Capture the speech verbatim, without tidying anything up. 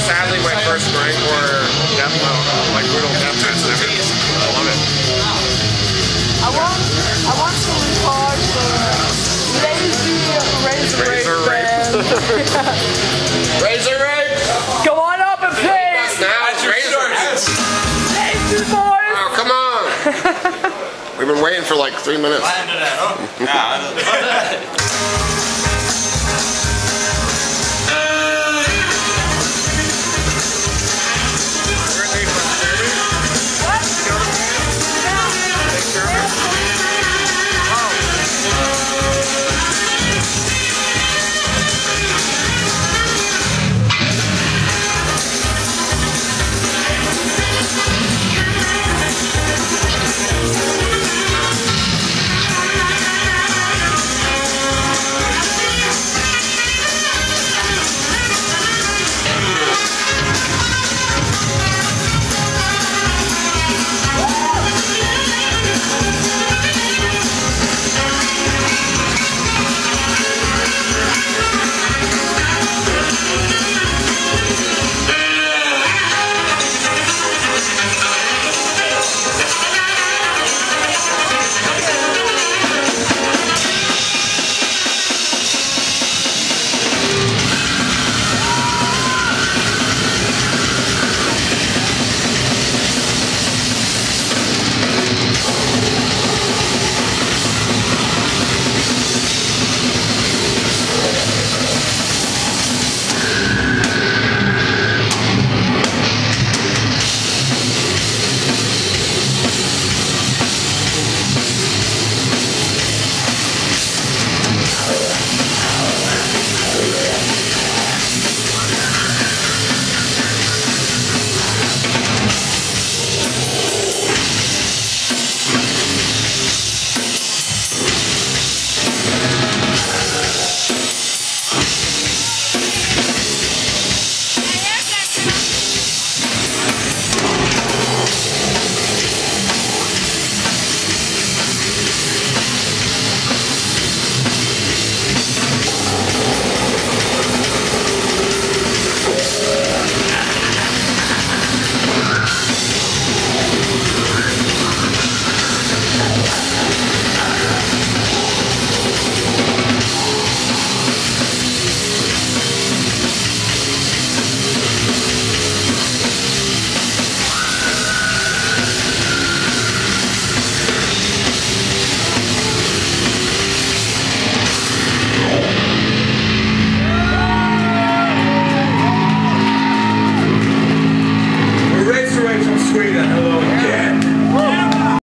sadly my first grindcore death metal, like brutal death metal ever. I love it. I want, I want to record the lazy Razor Razor Rape band. Razor Rape! Come on up and play! Now it's Razor Rape! Lazy boys! Oh, come on! We've been waiting for like three minutes. Sweden.